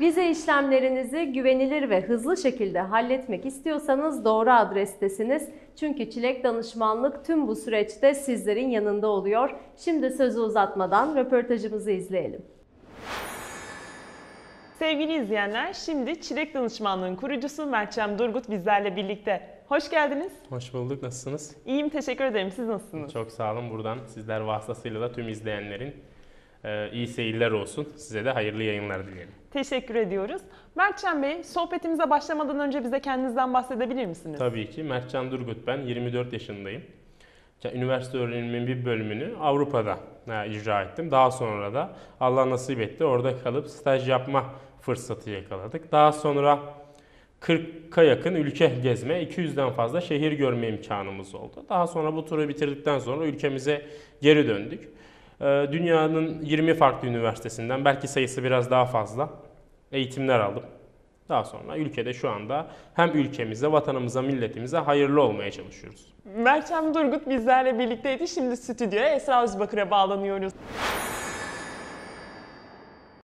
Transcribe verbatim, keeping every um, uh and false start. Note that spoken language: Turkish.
Vize işlemlerinizi güvenilir ve hızlı şekilde halletmek istiyorsanız doğru adrestesiniz. Çünkü Çilek Danışmanlık tüm bu süreçte sizlerin yanında oluyor. Şimdi sözü uzatmadan röportajımızı izleyelim. Sevgili izleyenler, şimdi Çilek Danışmanlığı'nın kurucusu Mertcan Durgut bizlerle birlikte. Hoş geldiniz. Hoş bulduk. Nasılsınız? İyiyim, teşekkür ederim. Siz nasılsınız? Çok sağ olun. Buradan sizler vasıtasıyla da tüm izleyenlerin e, iyi seyirler olsun. Size de hayırlı yayınlar dilerim. Teşekkür ediyoruz. Mertcan Bey, sohbetimize başlamadan önce bize kendinizden bahsedebilir misiniz? Tabii ki. Mertcan Durgut ben. yirmi dört yaşındayım. Üniversite öğrenimimin bir bölümünü Avrupa'da e, icra ettim. Daha sonra da Allah nasip etti. Orada kalıp staj yapma fırsatı yakaladık. Daha sonra kırka yakın ülke gezme, iki yüzden fazla şehir görme imkanımız oldu. Daha sonra bu turu bitirdikten sonra ülkemize geri döndük. Dünyanın yirmi farklı üniversitesinden, belki sayısı biraz daha fazla, eğitimler aldım. Daha sonra ülkede şu anda hem ülkemize, vatanımıza, milletimize hayırlı olmaya çalışıyoruz. Mertcan Durgut bizlerle birlikteydi. Şimdi stüdyoya Esra Özbakır'a bağlanıyoruz.